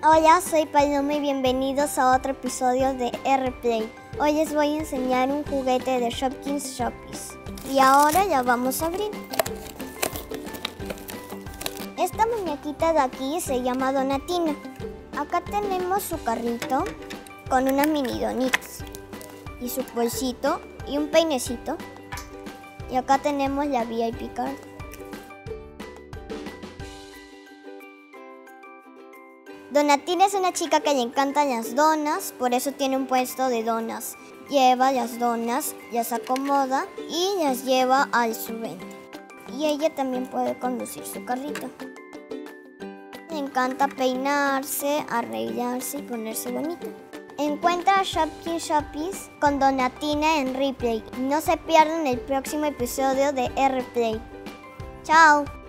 Hola, soy Paloma y bienvenidos a otro episodio de R-Play. Hoy les voy a enseñar un juguete de Shopkins Shoppies. Y ahora ya vamos a abrir. Esta muñequita de aquí se llama Donatina. Acá tenemos su carrito con unas mini donitas y su bolsito y un peinecito. Y acá tenemos la VIP card. Donatina es una chica que le encantan las donas, por eso tiene un puesto de donas. Lleva las donas, las acomoda y las lleva al su venta. Y ella también puede conducir su carrito. Le encanta peinarse, arreglarse y ponerse bonita. Encuentra a Shopkins Shoppies con Donatina en Replay. No se pierdan el próximo episodio de R-Play. ¡Chao!